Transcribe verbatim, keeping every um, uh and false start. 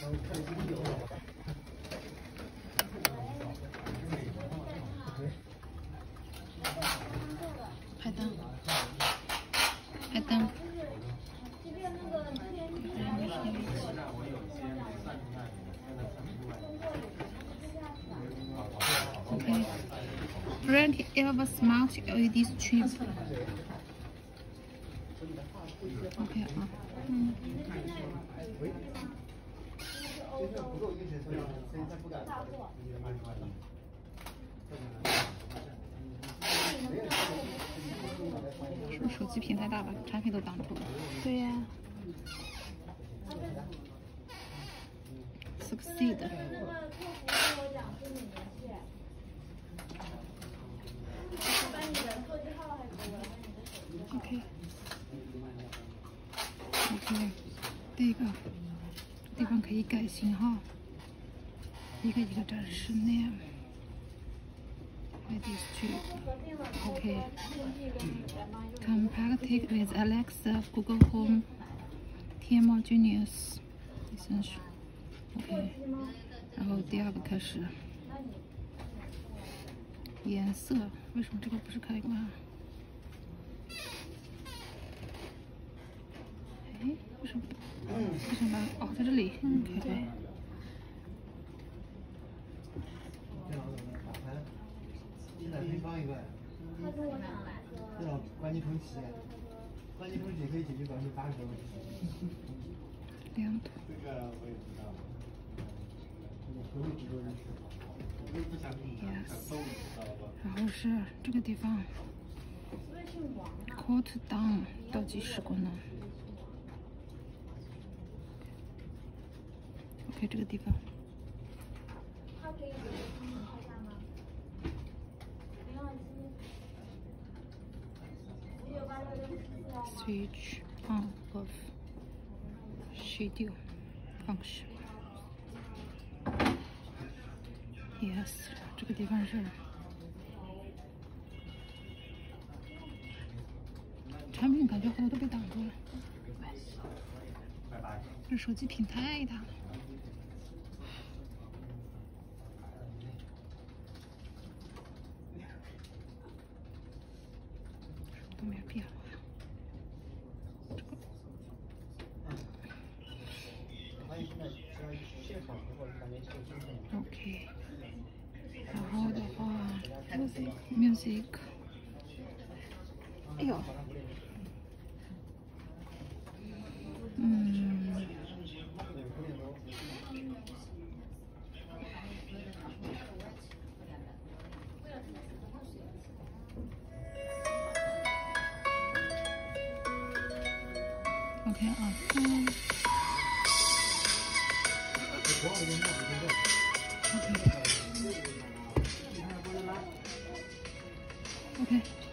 拍灯，拍灯。OK。Brand Elva Smart L E D Strip。OK 啊，嗯。是不是手机屏太大吧？产品都挡住了。对呀。Succeed。OK。OK， 这个地方可以改型哈，一个一个展示那样。L E D Strip。OK。Compacted with Alexa, Google Home, T M Genius Essential。OK。然后第二个开始。颜色，为什么这个不是开关啊？哎，为什么？为什么？哦，在这里。OK。 现在可以放一个。这种关机充气，关机充气可以解决百分之八十的问题。 亮度。 这个我也知道。不会直播人群。 Yes。然后是这个地方 ，Cool Down 倒计时功能。OK， 这个地方。Switch on off schedule function。Yes， 这个地方是产品，感觉好多都被挡住了。这手机屏太大了。都没有变化。这个。OK。然后的话 ，music， 哎呦，嗯 ，OK 啊，嗯 ，OK，OK。